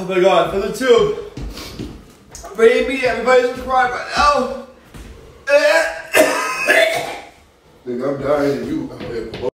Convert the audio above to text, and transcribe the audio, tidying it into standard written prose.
Oh my god, for the tube. Ready me, everybody's subscribed right now. Nigga, I'm dying and you out here.